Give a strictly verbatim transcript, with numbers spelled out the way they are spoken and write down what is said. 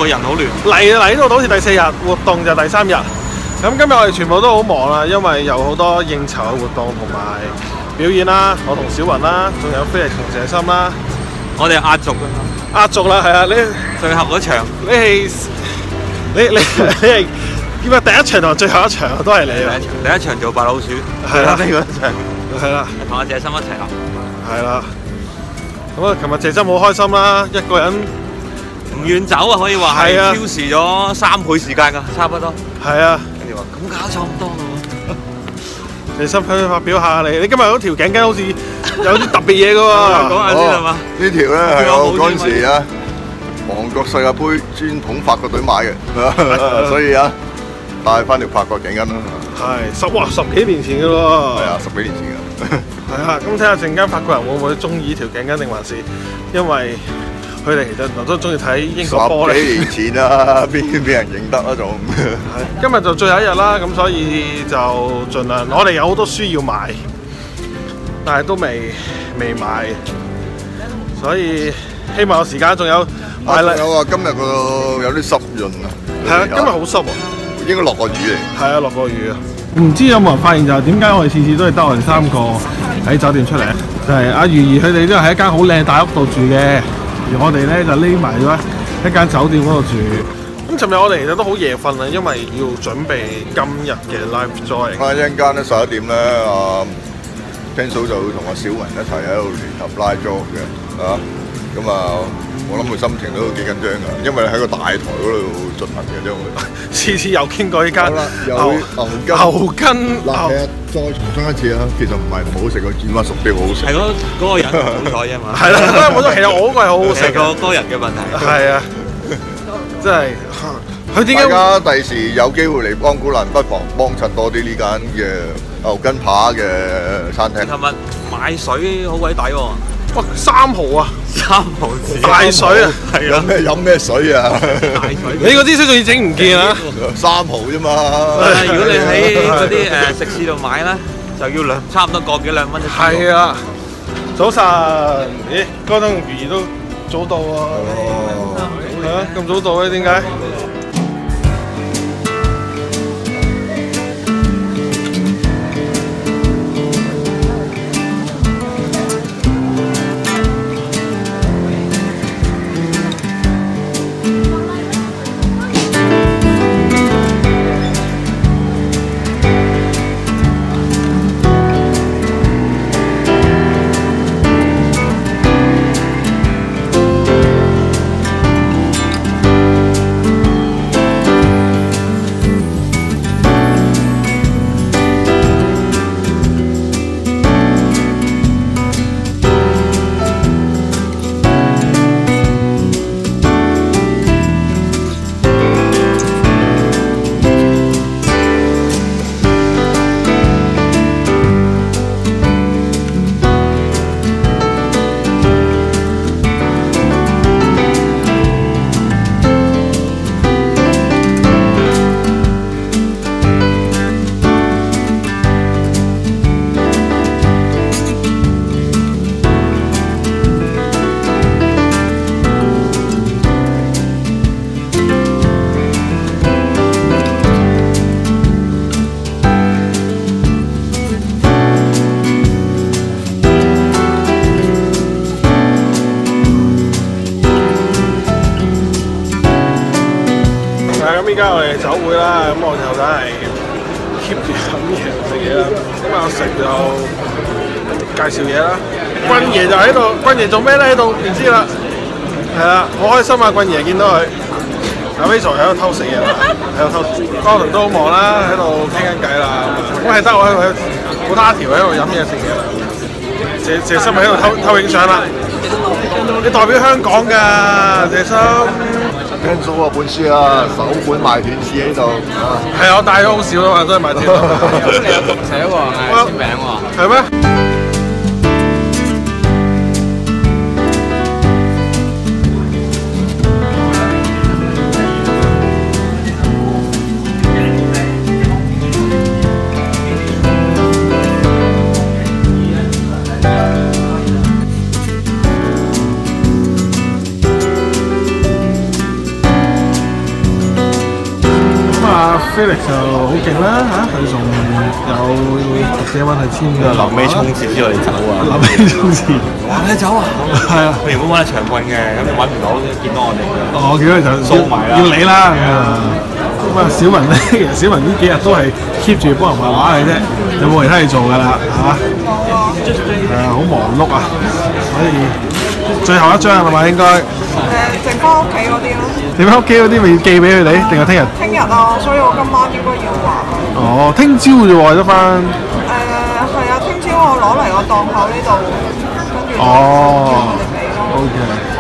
個人好亂。 嚟嚟呢度好似第四日，活動就第三日。咁今日我哋全部都好忙啦，因為有好多應酬嘅活動同埋表演啦。我同小雲啦，仲有菲力同謝心啦。 我哋壓軸㗎， 壓軸啦，係啊！你最後嗰場， 你係你你你係點解第一場同埋最後一場都係你啊？ 第一場做白老鼠， 係啦， 呢個一場係啦， 同阿謝心一齊啦。 係啦。咁啊，琴日謝心好開心啦，一個人唔願走啊，可以話係超時咗三倍時間㗎，差不多。 係啊。 跟住話咁搞錯咁多咯。 謝心可以發表下你，你今日嗰條頸巾好似有啲特別嘢㗎喎。 講下先係嘛？ 呢條咧係我嗰陣時啊，韓國世界盃專捧法國隊買嘅，所以啊帶翻條法國頸巾啦。 係十哇十幾年前㗎喎。 係啊，十幾年前㗎。 係啊，咁睇下陣間法國人會唔會中意條頸巾定還是因為佢哋其實都中意睇英國波咧？ 十幾年前啦，邊邊人認得啊仲？ 係今日就最後一日啦，咁所以就盡量我哋有好多書要買，但係都未未買，所以希望有時間仲有買啦。 有啊，今日個有啲濕潤啊。 係啊，今日好濕喎。 應該落過雨嚟。 係啊，落過雨啊。唔知有冇人發現就係點解我哋次次都係得我哋三個喺酒店出嚟？就係阿如兒佢哋都係喺一間好靚大屋度住嘅，而我哋咧就匿埋咗一間酒店嗰度住。咁尋日我哋其實都好夜瞓啊，因為要準備今日嘅 live join。 啊，一陣間咧十一點咧，啊 Pencil 就會同阿小雲一齊喺度聯合拉 job 嘅，啊，咁啊。我諗佢心情都幾緊張㗎，因為喺個大台嗰度進行嘅，將會次次又經過呢間牛牛筋嗱，再重申一次啊，其實唔係唔好食，個煙花熟啲好好食。 係嗰嗰個人唔好彩啫嘛。 係啦，嗰個冇錯，其實我嗰個係好好食嘅。 個個人嘅問題。 係啊，真係佢點解？ 大家第時有機會嚟幫鼓蘭，不妨幫襯多啲呢間嘅牛筋扒嘅餐廳。 琴日買水好鬼抵喎。 哇！三毫啊！ 三毫紙大水啊！ 係啊！咩飲咩水啊？ 大水！ 你嗰支水仲要整唔見啊？ 三毫啫嘛！ 如果你喺嗰啲誒食肆度買咧，就要兩差唔多個幾兩蚊一支。 係啊！早晨，咦？嗰陣如兒都早到喎。係啊！咁早到咧？點解？咁依家我哋酒會啦，咁我就梗係 keep 住飲嘢食嘢啦。咁啊食就介紹嘢啦。君爺就喺度，君爺做咩咧？喺度唔知啦。係啦，好開心啊！君爺見到佢。阿 Rachel 喺度偷食嘢啦，喺度偷。Gordon都好忙啦，喺度傾緊偈啦。咁係得我喺度好他條喺度飲嘢食嘢啦。謝謝心喺度偷偷影相啦。你代表香港㗎，謝心。 Pencil 嗰本書啊，首本賣斷市喺度。 係啊，我帶咗好少啊嘛，真係賣斷。 咁你有讀寫喎，簽名喎。 係咩？ Felix 就好勁啦嚇，佢仲有讀者揾佢簽嘅。 臨尾衝刺之後你走啊！ 臨尾衝刺， 哇！你走啊！ 係啊， 佢原本揾你長棍嘅，咁你揾唔到，見到我哋嘅。 我見到就掃埋啦， 要你啦咁啊！咁啊，小文咧，其實小文呢幾日都係 keep 住幫人畫畫嘅啫，有冇其他嘢做㗎啦嚇？係啊，好忙碌啊，所以最後一張係咪應該？誒， 剩翻屋企嗰啲咯。 剩翻屋企嗰啲咪要寄俾佢哋，定係聽日？ 聽日啊，所以我今晚應該要畫。 哦，聽朝啫喎，得翻。 誒係啊，聽朝我攞嚟個檔口呢度，跟住哦叫佢哋俾咯。 OK。